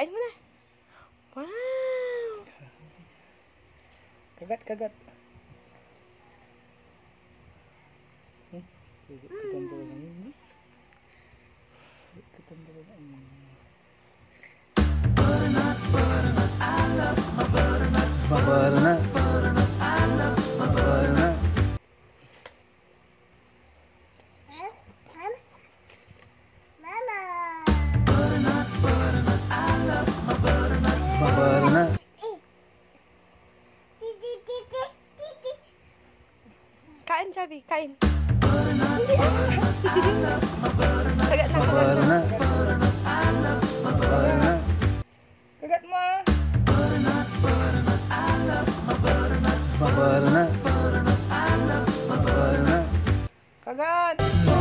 Kain mana? Wow. Kagat. Ketentuan ini. Butternut, I love my butternut. Butternut, I love my butternut. Butternut, I love my butternut. Butternut. Kain Javi, kain. Butternut, I love my butternut. Kagat nak. Butternut, I love my butternut. Kagat ma. Butternut, I love my butternut. Butternut, I love my butternut. Kagat.